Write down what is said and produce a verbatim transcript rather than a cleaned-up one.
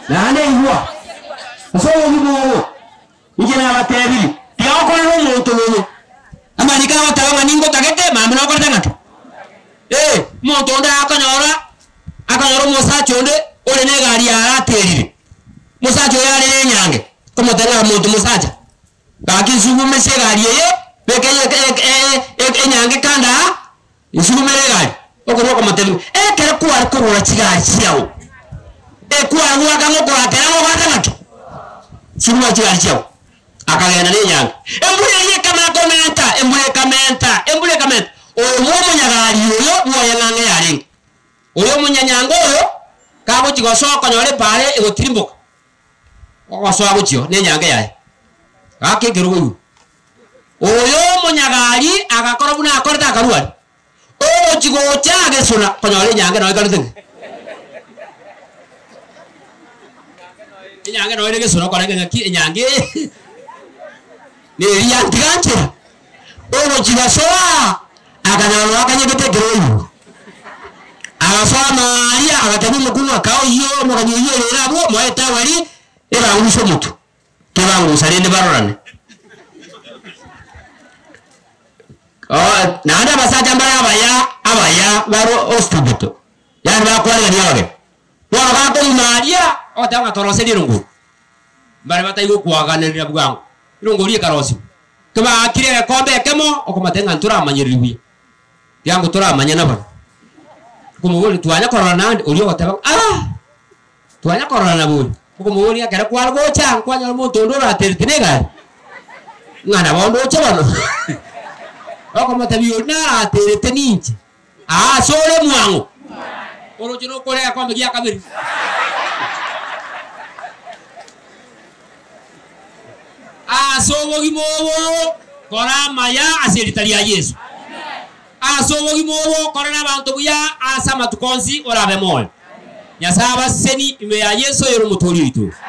nane igwa so ogibo igena abatebili tiako no muntu no amani ka watawa ningo tagete mamno ko tangate eh muntu nda akanyora akanyora musa chonde ole ne gari ya aterire musa cho yale nyange komo tanga muntu musacha bakinsubu mese gari ye beke ye nyange kanda isubu mere gari okoro ko matelu e kere kuwa ko ro chiga chiao e kuwa ngwa ka ngoko atera ngo batangate sinwa chiga chiao akagenda ne nyange embule ye kama komenta embule kamenta embule kamenta o mwomo nyagari yo mwoya nange yari oyo munyanyango oyo kabo chigosoko nyore pare egotirimboka okoswa guchyo ne nyange yaye akegero uyu oyo munyagari agakora buna akorta akaruari o chigo chage sona konyore nyange no ikalutenge nyange no irege sona kora ngaki nyange ne yantiganche o chigasoa akanyoro akanyegete gero agasoa maria agatemu mukunu akao iyo muganyo iyo rabo moeta wari era umusho mutu kebangu sarende barorane oh nanda basaja mbara abaya abaya baro ostubuto yani bakwala ni yawe wala bako maria otanga torose dirungu bare bataigo kwaganira bwangu irungu rie karosi tuba akire kombe kemo okomatenga ntura amanyiriwi yangu tura amanyana bano kumugoli tuanya korona ulio wataba ah tuanya korona buli kumugoli akara kwalgo cha kwanya muntu ndora atertinega ngana bondo chabano okomatabiyo na aterteninche ah sole mwangu orochino kore akwambe gia kabiri ah sobo gimowo kora maya aseritalia Yesu asobo gimowo korana bantu buya asama tukonzi orabe moyo nyasaba seni ime ya Yesu yero mutori itu